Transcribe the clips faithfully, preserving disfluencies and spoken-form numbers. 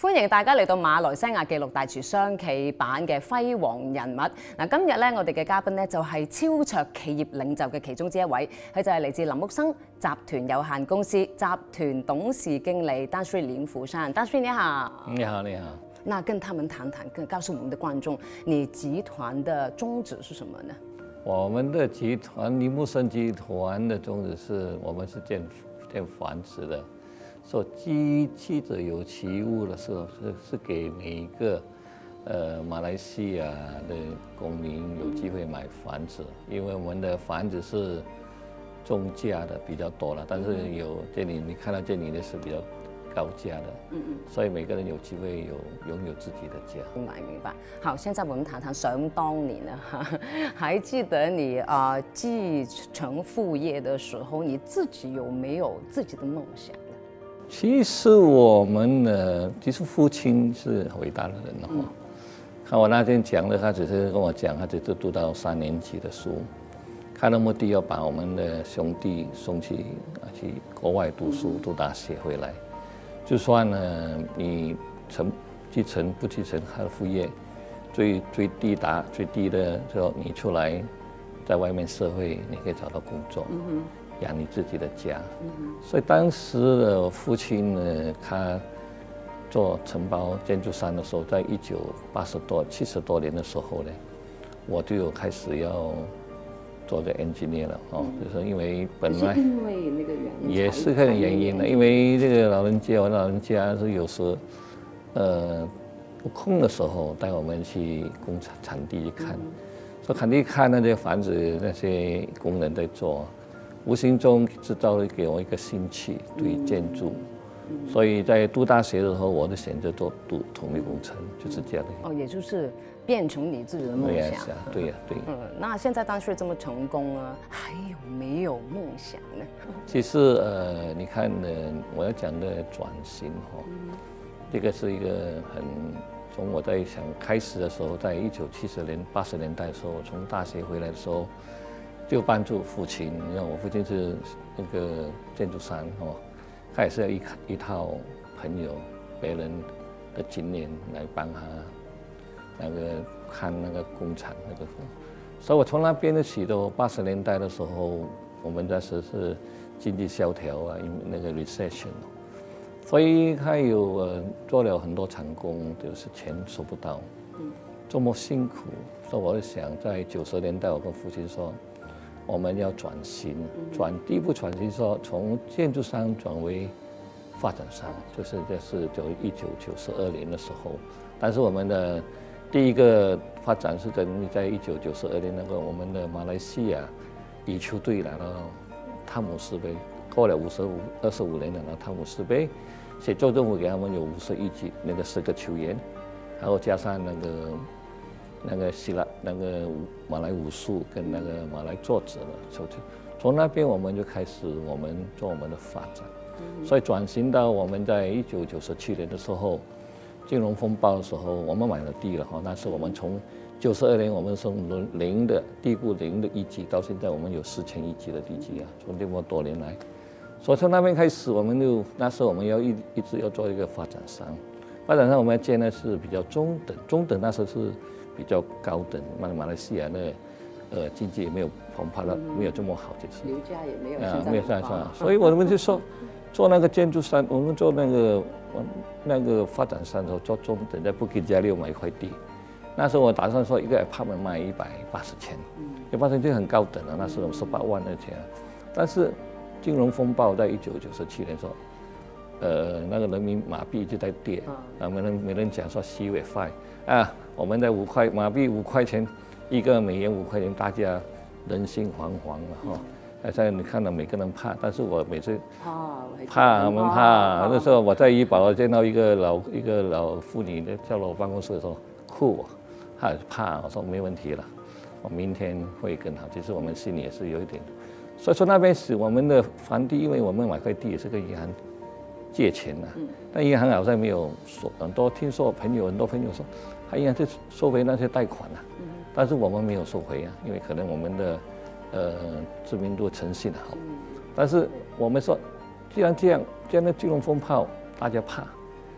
歡迎大家嚟到馬來西亞記錄大廚雙企版嘅輝煌人物。嗱，今日咧我哋嘅嘉賓咧就係超卓企業領袖嘅其中之一位，佢就係嚟自林木生集團有限公司集團董事經理丹瑞林福山。丹瑞你好。 你好，你好。 那跟他們談談，跟告訴我們的觀眾，你集團的宗旨是什麼呢？ 我們的集團林木生集團的宗旨是我們是建建房子的。說記記者有其屋的時候，是是給每一個，呃，馬來西亞的公民有機會買房子，因為我們的房子是中價的比較多了，但是有這裡你看到這裡的是比較高價的，嗯嗯，所以每個人有機會有擁有自己的家。 明白明白。好，現在我們談談想當年啊，還記得你啊、呃、繼承父業的時候，你自己有沒有自己的夢想？ 其實我們呢，其實父親是偉大的人哦。嗯、看我那天講的，他只是跟我講，他只是讀到三年級的書，他的目的要把我們的兄弟送去啊去國外讀書，讀大學回來。就算呢你承繼承不繼承他的父業，最最低達最低的時候，你出來在外面社會，你可以找到工作。嗯養你自己的家，所以當時的父親呢，他做承包建築商的時候，在一九八十多、七十多年的時候呢，我就有開始要做個 engineer 了哦，嗯、就是因為本來因為那個原因也是個原因的，因為這個老人家，我老人家是有時呃有空的時候帶我們去工廠場地去看，所以場地看那些房子，那些工人在做。無形中製造了給我一個興趣，對建築，嗯、所以在讀大學的時候，我就選擇做讀土木工程，就是這樣的。哦， 也就是變成你自己的夢想。 對呀、啊，對。 嗯，那現在當時這麼成功啊，還有沒有夢想呢？ 其實呃，你看呢，我要講的轉型哈，嗯、這個是一個很從我在想開始的時候，在一九七十年、八十年代的時候，從大學回來的時候。就幫助父親，因為我父親是那個建築商哦，他也是要一一套朋友、別人的經驗來幫他那個看那個工廠那個，所以我從那邊起到八十年代的時候，我們那時是經濟蕭條啊，因為那個 recession， 所以他有呃做了很多成功，就是錢收不到，這麼辛苦，所以我就想在九十年代，我跟父親說。我們要轉型，轉第一步轉型說從建築商轉為發展商，就是這是就一九九十二年的時候，但是我們的第一個發展是在在一九九十二年那個我們的馬來西亞羽球隊拿到湯姆斯杯，過了五十五二十五年拿到湯姆斯杯，所以州政府給他們有五十億級那個十個球員，然後加上那個。那個希臘那個馬來武術跟那個馬來作者的，從那邊我們就開始我們做我們的發展，所以轉型到我們在一九九十七年的時候，金融風暴的時候，我們買了地了哈，那是我們從九十二年我們從零的地庫零的一級到現在我們有四千一級的地基啊，從這麼多年來，所以從那邊開始我們就那時候我們要一一直要做一個發展商，發展商我們要建的是比較中等，中等那時候是。比較高等，馬馬來西亞呢，呃，經濟也沒有澎湃了，沒有這麼好，就是樓價也沒有啊，沒有上升，所以我們就說做那個建築商，我們做那個那個發展商的時候做中等，在布吉加六買一塊地，那時候我打算說一個 apartment 賣一百八十千，一百八十千就很高等了，那時候十八萬的錢，但是金融風暴在一九九十七年時候，呃，那個人民馬幣就在跌，啊，沒人沒人講說西尾快啊。我們在五塊馬幣五塊錢一個美元五塊錢，大家人心惶惶了哈。現在你看到每個人怕，但是我每次怕，我們怕。那時候我在怡保見到一個老一個老婦女叫到我辦公室說哭，她怕。我說沒問題了，我明天會更好。其實我們心裡也是有一點，所以說那邊是我們的房地，因為我們買塊地也是跟銀行借錢的，但銀行好像沒有說很多。聽說朋友很多朋友說。他應該是收回那些貸款了，但是我們沒有收回啊，因為可能我們的呃知名度、誠信好。但是我們說，既然這樣，這樣的金融風暴大家怕，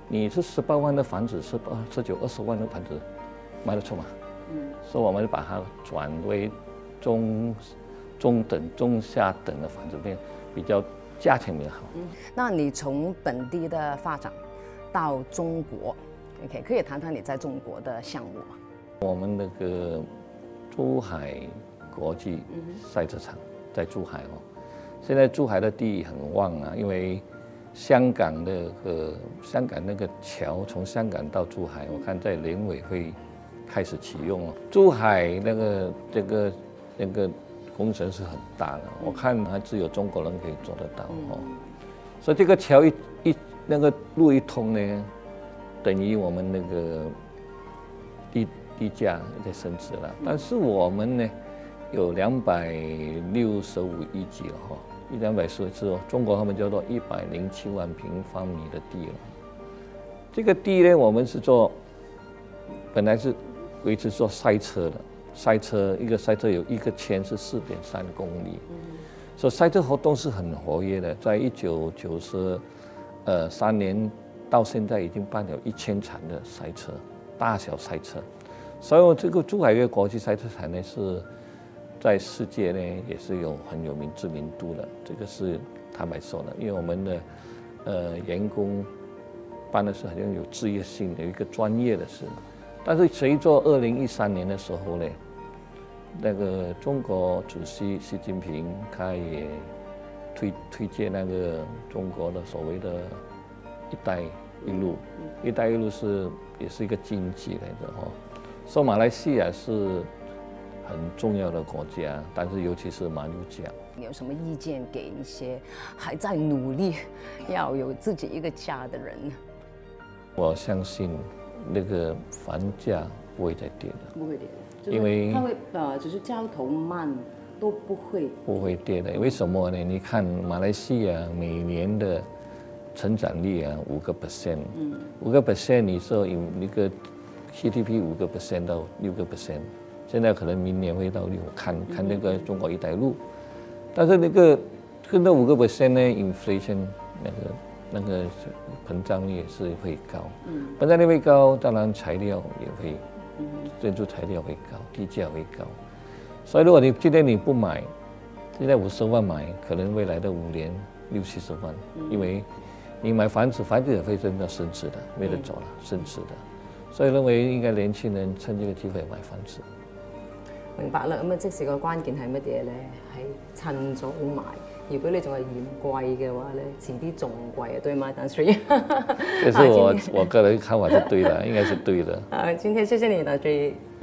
你是十八万的房子，十八、十九、二十万的房子，卖得出吗？嗯，所以我们把它转为中中等、中下等的房子，变比较价钱比较好。 嗯，那你从本地的发展到中国 ，OK， 可以谈谈你在中国的项目吗？ 我们那个珠海国际赛车场在珠海哦，现在珠海的地很旺啊，因为香港那个香港那个桥从香港到珠海，我看在年尾会开始启用哦。珠海那个这个那个工程是很大的，我看还只有中国人可以做得到哦。所以这个桥一一那个路一通呢，等于我们那个地地价在升值了。但是我们呢有两百六十五亿几了哈，一两百四十哦，中国他们叫做一百零七万平方米的地了。这个地呢，我们是做本来是维持做赛车的。赛车一个赛车有一个圈是四点三公里，所以赛车活动是很活跃的。在一九九十呃三年到现在已经办了一千场的赛车，大小赛车。所以这个珠海粤国际赛车场呢是在世界呢也是有很有名知名度的。这个是坦白说的，因为我们的呃员工办的是很有职业性的一个专业的事。但是随着二零一三年的时候呢，那个中国主席习近平他也推推荐那个中国的所谓的“一带一路”，“一带一路”是也是一个经济来的哦。说马来西亚是很重要的国家，但是尤其是马六甲。 你有什么意见给一些还在努力要有自己一个家的人呢？ 我相信。那个房价不会再跌的， 不会跌的， 因为它会呃，只是交投慢都不会不会跌的。为什么呢？你看马来西亚每年的成长率啊，五个 percent， 五个 percent， 你说有一个 G D P 五个 percent 到六个 percent， 现在可能明年会到六，看看那个中国一带一路，但是那个跟那五个 percent 呢 ，inflation 那个。那个膨胀率也是会高，膨胀率会高，当然材料也会，建筑材料会高，地价会高。所以如果你今天你不买，现在五十万买，可能未来的五年六七十万，因为你买房子，房子也会真的升值的，没得走了，升值的。所以認為應該年輕人趁呢個機會買房子。 明白啦，咁啊，即使個關鍵係乜嘢咧？係趁早買。如果你仲係嫌貴嘅話咧，遲啲仲貴啊，對嗎 ？Tan 這是我我個人看法是對的，應該是對的。 啊，今天謝謝你，Tan。